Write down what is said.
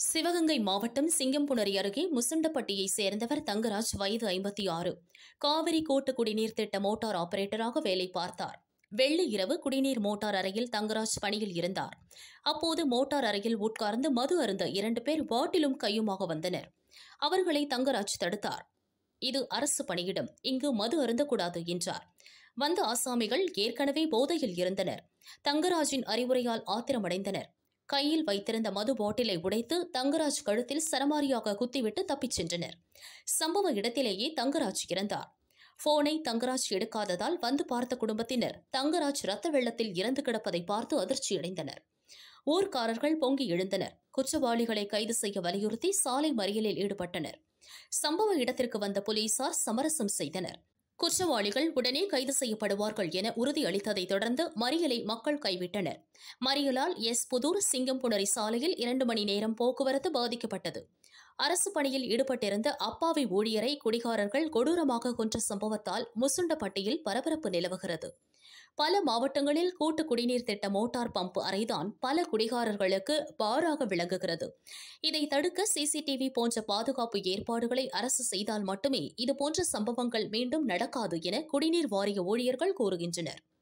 சிவகங்கை மாவட்டம் சிங்கம்புணரி அருகே முசுண்டப்பட்டியை சேர்ந்தவர் தங்கராஜ், வயது 56. காவிரி கூட்டு குடிநீர் திட்ட மோட்டார் ஆபரேட்டராக வேலை பார்த்தார். வெள்ளி இரவு குடிநீர் மோட்டார் அறையில் தங்கராஜ் பணியில் இருந்தார். அப்போது மோட்டார் அறையில் உட்கார்ந்து மது அருந்த 2 பேர் பாட்டிலும் கையுமாக வந்தனர். அவர்களை தங்கராஜ் தடுத்தார். இது அரசு பணியிடம், இங்கு மது அருந்தக்கூடாது என்றார். வந்த ஆசாமிகள் ஏற்கனவே போதையில் இருந்தனர். தங்கராஜின் அறிவுரையால் ஆத்திரமடைந்தனர். கையில் வைத்திருந்த மது பாட்டிலை உடைத்து தங்கராஜ் கழுத்தில் சரமாரியாக குத்திவிட்டு தப்பிச் சென்றனர். சம்பவ இடத்திலேயே தங்கராஜ் இறந்தார். போனை தங்கராஜ் எடுக்காததால் வந்து பார்த்த குடும்பத்தினர் தங்கராஜ் ரத்த வெள்ளத்தில் இறந்து கிடப்பதை பார்த்து அதிர்ச்சியடைந்தனர். ஊர்க்காரர்கள் பொங்கி எழுந்தனர். குற்றவாளிகளை கைது செய்ய வலியுறுத்தி சாலை மறியலில் ஈடுபட்டனர். சம்பவ இடத்திற்கு வந்த போலீசார் சமரசம் செய்தனர். குற்றவாளிகள் உடனே கைது செய்யப்படுவார்கள் என உறுதியளித்ததை தொடர்ந்து மறியலை மக்கள் கைவிட்டனர். மறியலால் புதூர் சிங்கம்புணரி சாலையில் 2 மணி நேரம் போக்குவரத்து பாதிக்கப்பட்டது. அரசு பணியில் ஈடுபட்டிருந்த அப்பாவி ஊழியரை குடிகாரர்கள் கொடூரமாக கொன்ற சம்பவத்தால் முசுண்டப்பட்டியில் பரபரப்பு நிலவுகிறது. பல மாவட்டங்களில் கூட்டு குடிநீர் திட்ட மோட்டார் பம்ப் அறைதான் பல குடிகாரர்களுக்கு பாராக விளங்குகிறது. இதை தடுக்க சிசிடிவி போன்ற பாதுகாப்பு ஏற்பாடுகளை அரசு செய்தால் மட்டுமே இதுபோன்ற சம்பவங்கள் மீண்டும் நடக்காது என குடிநீர் வாரிய ஊழியர்கள் கூறுகின்றனர்.